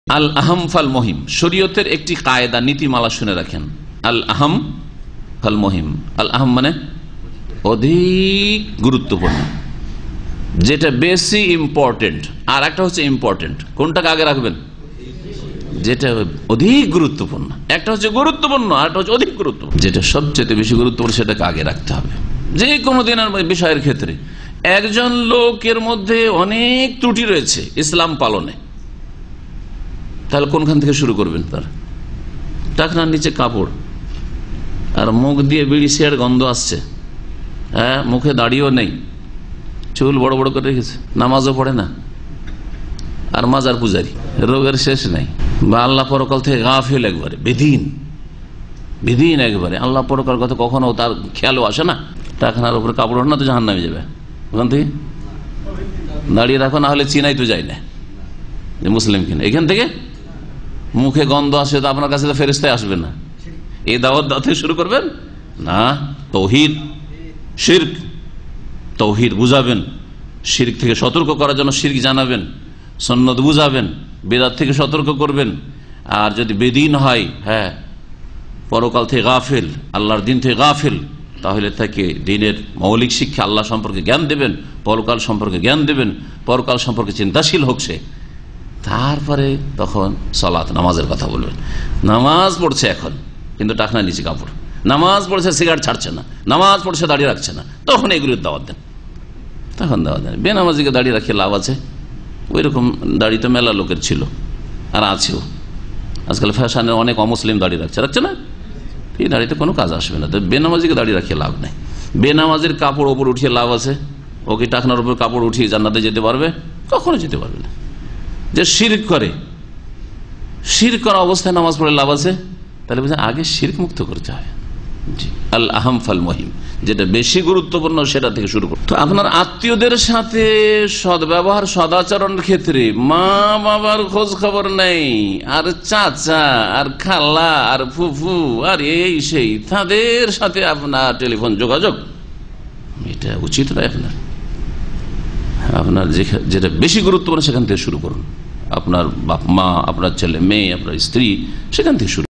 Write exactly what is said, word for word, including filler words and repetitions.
আল আহম ফাল মহিম, শরীয়তের একটি কায়দা নীতিমালা শুনে রাখেন। আল আহম ফাল মহিম, আল আহম মানে অধিক গুরুত্বপূর্ণ, যেটা বেশি ইম্পর্টেন্ট। আর একটা হচ্ছে ইম্পর্টেন্ট, কোনটাকে আগে রাখবেন? যেটা অধিক গুরুত্বপূর্ণ। একটা হচ্ছে গুরুত্বপূর্ণ, আর একটা হচ্ছে অধিক গুরুত্বপূর্ণ। যেটা সবচেয়ে বেশি গুরুত্বপূর্ণ সেটাকে আগে রাখতে হবে যে কোনো দিনের বিষয়ের ক্ষেত্রে। একজন লোকের মধ্যে অনেক ত্রুটি রয়েছে ইসলাম পালনে, তাহলে কোনখান থেকে শুরু করবেন? তার টাকনার নিচে কাপড়, আর মুখ দিয়ে বিড়ি সিগারেট গন্ধ আসছে, হ্যাঁ, মুখে দাড়িও নেই, চুল বড় বড় করে রেখেছে, নামাজও পড়ে না, আর মাজার পূজারি, রোগের শেষ নাই। বা আল্লাহ পরকাল থেকে গাফিল, একবারে বেদিন বেদিন একবারে আল্লাহ পরকাল কথা কখনো তার খেয়ালও আসে না। টাকনার উপরে কাপড় না তো জাহান নামে যাবে, ওখান থেকে দাঁড়িয়ে রাখো, না হলে চিনাই তো যায় না যে মুসলিম কিনা। এখান থেকে মুখে গন্ধ আসে তো আপনার কাছে তো ফেরেশতাই আসবে না। এই দাওয়াত দাওয়াত থেকে শুরু করবেন না। তাওহীদ শিরক, তাওহীদ বুঝাবেন, শিরক থেকে সতর্ক করার জন্য শিরক জানাবেন, সুন্নাত বুঝাবেন, বেদাত থেকে সতর্ক করবেন। আর যদি বেদিন হয়, হ্যাঁ, পরকাল থেকে গাফিল, আল্লাহর দিন থেকে গাফিল, তাহলে তাকে দিনের মৌলিক শিক্ষা, আল্লাহ সম্পর্কে জ্ঞান দেবেন, পরকাল সম্পর্কে জ্ঞান দেবেন, পরকাল সম্পর্কে চিন্তাশীল হোক সে। তারপরে তখন সালাত, নামাজের কথা বলবেন। নামাজ পড়ছে এখন, কিন্তু টাকনা নিচে কাপড়, নামাজ পড়ছে সিগারেট ছাড়ছে না, নামাজ পড়ছে দাঁড়িয়ে রাখছে না, তখন এগুলির দাওয়াত দেন। তখন দাওয়াত দেন। বেনামাজিকে দাঁড়িয়ে রাখিয়ে লাভ আছে? ওই রকম দাড়ি তো মেলা লোকের ছিল, আর আছেও। আজকাল ফ্যাশনে অনেক অমুসলিম দাঁড়িয়ে রাখছে, রাখছে না? এই দাড়িতে কোনো কাজ আসবে না। তো বেনামাজিকে দাঁড়িয়ে রাখিয়ে লাভ নেই। বেনামাজির কাপড় ওপর উঠিয়ে লাভ আছে? ও কি টাকনার উপর কাপড় উঠিয়ে জান্নাতে যেতে পারবে? কখনো যেতে পারবে না। যে শিরক করে, শিরক করা অবস্থায় নামাজ পড়ে লাভ আছে? তাহলে বুঝলেন আগে শিরক মুক্ত করতে হবে। জি, আল আহম ফাল মহিম, যেটা বেশি গুরুত্বপূর্ণ সেটা থেকে শুরু করতে। তো আপনার আত্মীয়দের সাথে সদ্ব্যবহার, সদাচরণের ক্ষেত্রে মা বাবার খোঁজ খবর নেই, আর চাচা আর খালা আর ফুফু আর এই সেই, তাদের সাথে আপনার টেলিফোন যোগাযোগ, এটা উচিত নয়। আপনার আপনার যেটা বেশি গুরুত্বপূর্ণ সেখান থেকে শুরু করুন। আপনার বাপ মা, আপনার ছেলে মেয়ে, আপনার স্ত্রী, সেখান থেকে শুরু